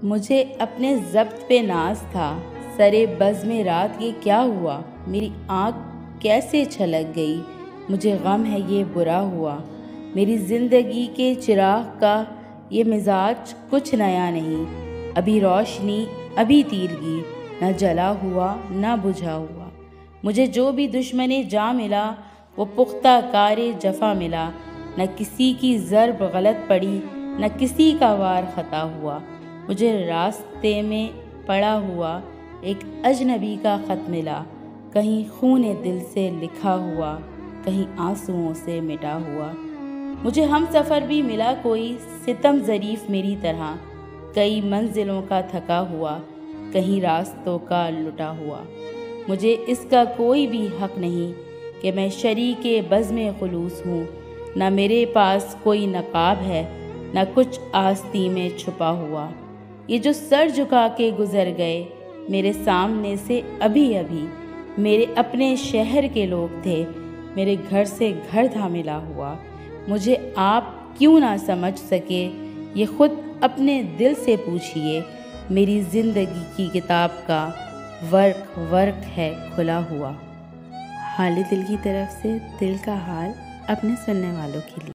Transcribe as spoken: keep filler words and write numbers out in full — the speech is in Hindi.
मुझे अपने ज़ब्त पे नाज था, सरे बज़ में रात ये क्या हुआ, मेरी आँख कैसे छलक गई, मुझे गम है ये बुरा हुआ। मेरी ज़िंदगी के चिराग का ये मिजाज कुछ नया नहीं, अभी रोशनी अभी तीरगी, न जला हुआ न बुझा हुआ। मुझे जो भी दुश्मने जा मिला वो पुख्ता कारे जफ़ा मिला, न किसी की ज़र्ब गलत पड़ी न किसी का वार ख़ता हुआ। मुझे रास्ते में पड़ा हुआ एक अजनबी का ख़त मिला, कहीं खूने दिल से लिखा हुआ, कहीं आंसुओं से मिटा हुआ। मुझे हम सफ़र भी मिला कोई सितम ज़रीफ़ मेरी तरह, कई मंजिलों का थका हुआ, कहीं रास्तों का लुटा हुआ। मुझे इसका कोई भी हक़ नहीं कि मैं शरीके बज़्म खुलूस हूँ, न मेरे पास कोई नकाब है न कुछ आस्ती में छुपा हुआ। ये जो सर झुका के गुज़र गए मेरे सामने से अभी अभी, मेरे अपने शहर के लोग थे, मेरे घर से घर था मिला हुआ। मुझे आप क्यों ना समझ सके ये ख़ुद अपने दिल से पूछिए, मेरी ज़िंदगी की किताब का वर्क वर्क है खुला हुआ। हाल दिल की तरफ से दिल का हाल अपने सुनने वालों के लिए।